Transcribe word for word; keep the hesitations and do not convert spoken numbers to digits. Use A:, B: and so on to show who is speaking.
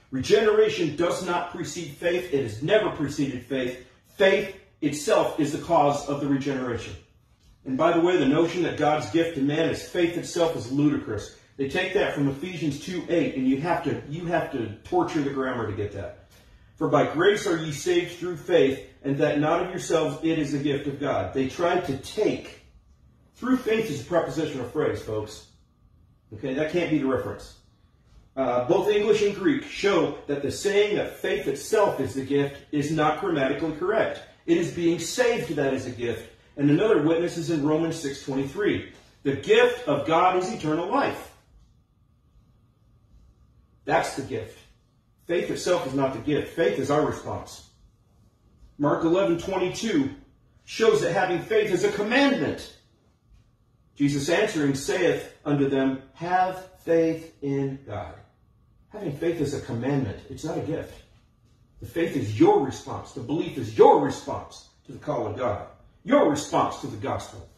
A: Regeneration does not precede faith. It has never preceded faith. Faith itself is the cause of the regeneration. And by the way, the notion that God's gift to man is faith itself is ludicrous. They take that from Ephesians two eight, and you have to you have to torture the grammar to get that. For by grace are ye saved through faith, and that not of yourselves, it is a gift of God. They tried to take, through faith is a prepositional phrase, folks. Okay, that can't be the reference. Uh, both English and Greek show that the saying that faith itself is the gift is not grammatically correct. It is being saved that is a gift. And another witness is in Romans six twenty-three. The gift of God is eternal life. That's the gift. Faith itself is not the gift. Faith is our response. Mark eleven twenty-two shows that having faith is a commandment. Jesus answering saith unto them, have faith in God. Having faith is a commandment. It's not a gift. The faith is your response. The belief is your response to the call of God. Your response to the gospel.